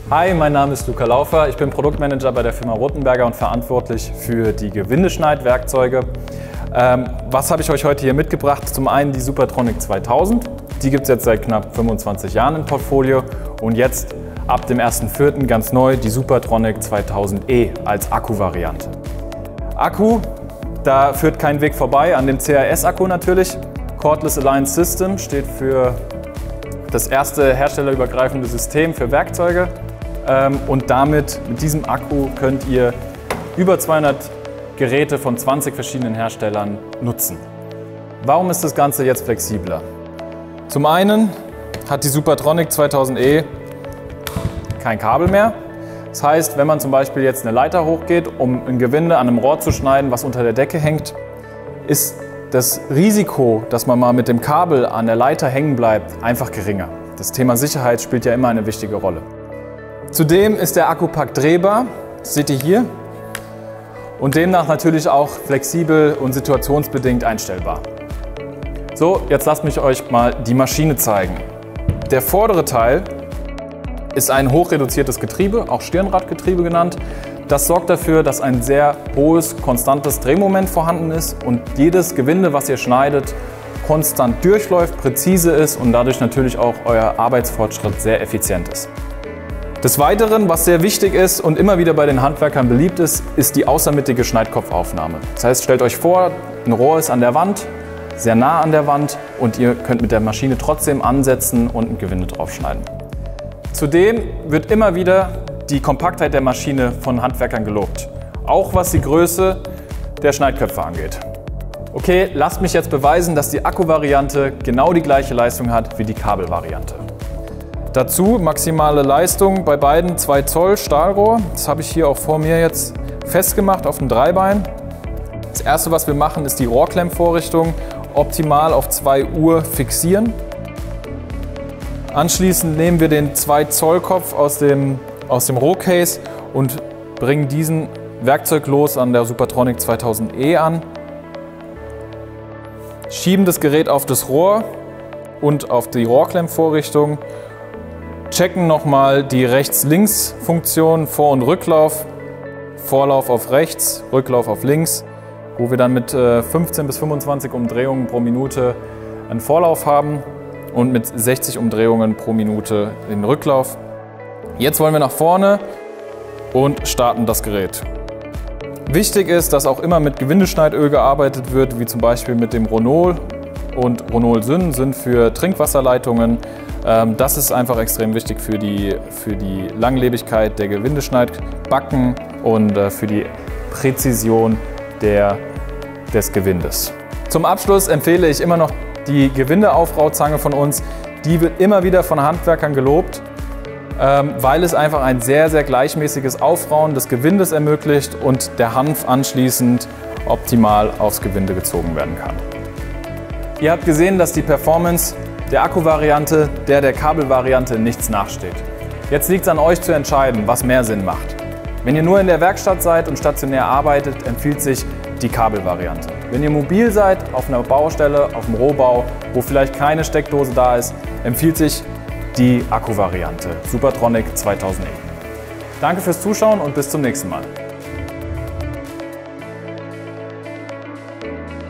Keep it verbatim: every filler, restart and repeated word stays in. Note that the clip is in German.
Hi, mein Name ist Luca Laufer. Ich bin Produktmanager bei der Firma Rothenberger und verantwortlich für die Gewindeschneidwerkzeuge. Ähm, was habe ich euch heute hier mitgebracht? Zum einen die Supertronic zweitausend. Die gibt es jetzt seit knapp fünfundzwanzig Jahren im Portfolio und jetzt ab dem ersten vierten ganz neu die Supertronic zweitausend E als Akkuvariante. Akku, da führt kein Weg vorbei an dem C A S-Akku natürlich. Cordless Alliance System steht für das erste herstellerübergreifende System für Werkzeuge. Und damit, mit diesem Akku, könnt ihr über zweihundert Geräte von zwanzig verschiedenen Herstellern nutzen. Warum ist das Ganze jetzt flexibler? Zum einen hat die Supertronic zweitausend E kein Kabel mehr. Das heißt, wenn man zum Beispiel jetzt eine Leiter hochgeht, um ein Gewinde an einem Rohr zu schneiden, was unter der Decke hängt, ist das Risiko, dass man mal mit dem Kabel an der Leiter hängen bleibt, einfach geringer. Das Thema Sicherheit spielt ja immer eine wichtige Rolle. Zudem ist der Akkupack drehbar, das seht ihr hier, und demnach natürlich auch flexibel und situationsbedingt einstellbar. So, jetzt lasst mich euch mal die Maschine zeigen. Der vordere Teil ist ein hochreduziertes Getriebe, auch Stirnradgetriebe genannt. Das sorgt dafür, dass ein sehr hohes, konstantes Drehmoment vorhanden ist und jedes Gewinde, was ihr schneidet, konstant durchläuft, präzise ist und dadurch natürlich auch euer Arbeitsfortschritt sehr effizient ist. Des Weiteren, was sehr wichtig ist und immer wieder bei den Handwerkern beliebt ist, ist die außermittige Schneidkopfaufnahme. Das heißt, stellt euch vor, ein Rohr ist an der Wand, sehr nah an der Wand und ihr könnt mit der Maschine trotzdem ansetzen und ein Gewinde draufschneiden. Zudem wird immer wieder die Kompaktheit der Maschine von Handwerkern gelobt, auch was die Größe der Schneidköpfe angeht. Okay, lasst mich jetzt beweisen, dass die Akkuvariante genau die gleiche Leistung hat wie die Kabelvariante. Dazu maximale Leistung bei beiden zwei Zoll Stahlrohr. Das habe ich hier auch vor mir jetzt festgemacht auf dem Dreibein. Das erste, was wir machen, ist die Rohrklemmvorrichtung optimal auf zwei Uhr fixieren. Anschließend nehmen wir den zwei Zoll Kopf aus dem, aus dem Rohcase und bringen diesen werkzeuglos an der Supertronic zweitausend E an. Schieben das Gerät auf das Rohr und auf die Rohrklemmvorrichtung. Checken nochmal die Rechts-Links-Funktion, Vor- und Rücklauf, Vorlauf auf rechts, Rücklauf auf links, wo wir dann mit fünfzehn bis fünfundzwanzig Umdrehungen pro Minute einen Vorlauf haben und mit sechzig Umdrehungen pro Minute den Rücklauf. Jetzt wollen wir nach vorne und starten das Gerät. Wichtig ist, dass auch immer mit Gewindeschneidöl gearbeitet wird, wie zum Beispiel mit dem Ronol und Ronol-Syn sind für Trinkwasserleitungen. Das ist einfach extrem wichtig für die, für die Langlebigkeit der Gewindeschneidbacken und für die Präzision der, des Gewindes. Zum Abschluss empfehle ich immer noch die Gewindeaufrauzange von uns. Die wird immer wieder von Handwerkern gelobt, weil es einfach ein sehr, sehr gleichmäßiges Aufrauen des Gewindes ermöglicht und der Hanf anschließend optimal aufs Gewinde gezogen werden kann. Ihr habt gesehen, dass die Performance der Akkuvariante der der Kabelvariante nichts nachsteht. Jetzt liegt es an euch zu entscheiden, was mehr Sinn macht. Wenn ihr nur in der Werkstatt seid und stationär arbeitet, empfiehlt sich die Kabelvariante. Wenn ihr mobil seid, auf einer Baustelle, auf dem Rohbau, wo vielleicht keine Steckdose da ist, empfiehlt sich die Akkuvariante Supertronic zweitausend E. Danke fürs Zuschauen und bis zum nächsten Mal.